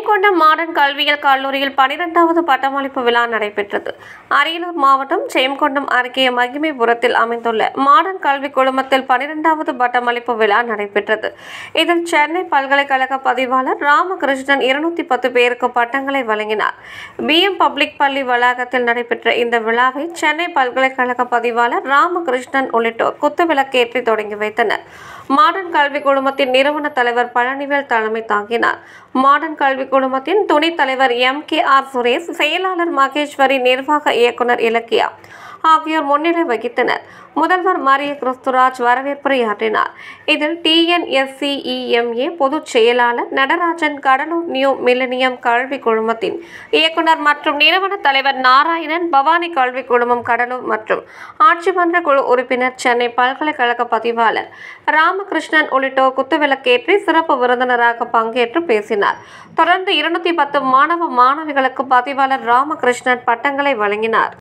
Jayankondam modern கல்வியியல் கல்லூரியில் 12வது பட்டமளிப்பு விழா நடைபெற்றது. அரியலூர் மாவட்டம் ஜெயங்கொண்டம் அருகே மகிமைபுரத்தில் அமைந்துள்ள மாடர்ன் கல்வி குழுமத்தில் 12வது பட்டமளிப்பு விழா நடைபெற்றது. இதில் சென்னை பல்கலைக்கழக பதிவாளர் ராமகிருஷ்ணன் 210 பேருக்கு பட்டங்களை வழங்கினார். BM பப்ளிக் பள்ளி வளாகத்தில் நடைபெற்ற இந்த விழாவை சென்னை பல்கலைக்கழக பதிவாளர் ராமகிருஷ்ணன் உள்ளிட்டோர் குத்துவிளக்கேற்றி தொடங்கி வைத்தனர். மாடர்ன் கல்வி குழுமத்தின் நிறுவன தலைவர் பழனிவேல் தலைமை தாங்கினார். மாடர்ன் கல்வி குழுமத்தின் துணைத் தலைவர் MKR சுரேஷ், செயலாளர் மகேஸ்வரி, நிர்வாக இயக்குனர் இலக்கியா ஆகியோர் முன்னிலை வகித்தனர். முதல்வர் மரிய கிறிஸ்துராஜ் வரவேற்புரையாற்றினார். இதில் TNSCEMA பொதுச் செயலாளர் நடராஜன், கடலூர் நியூ மில்லினியம் கல்வி குழுமத்தின் இயக்குனர் மற்றும் நிறுவன தலைவர் நாராயணன், பவானி கல்வி குழுமம் கடலூர் மற்றும் ஆட்சிமன்ற குழு உறுப்பினர் சென்னை பல்கலைக்கழக பதிவாளர் ராமகிருஷ்ணன் உள்ளிட்டோர் குத்துவிளக்கேற்றி சிறப்பு விருந்தினராக பங்கேற்று பேசினார். தொடர்ந்து 210 மாணவ மாணவிகளுக்கு பதிவாளர் ராமகிருஷ்ணன் பட்டங்களை வழங்கினார்.